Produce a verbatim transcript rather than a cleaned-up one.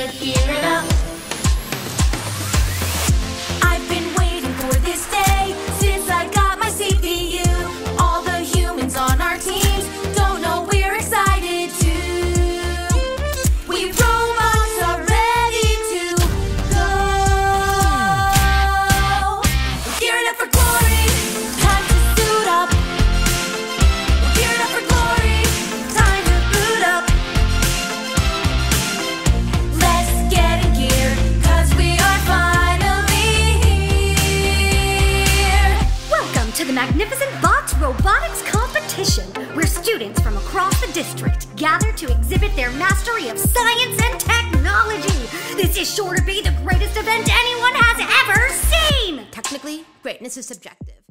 should gear it up. I've been waiting for this day since I got my C P U. All the humans on our teams don't know we're excited too. We robots are ready to go. We're gearing up for glory, time to suit up. We're gearing up for glory, time to boot up. Let's get in gear, cause we are finally here. Welcome to the magnificent BOTS Robotics Competition, where students from across the district gather to exhibit their mastery of science and technology. This is sure to be the greatest event anyone has ever seen! Technically, greatness is subjective.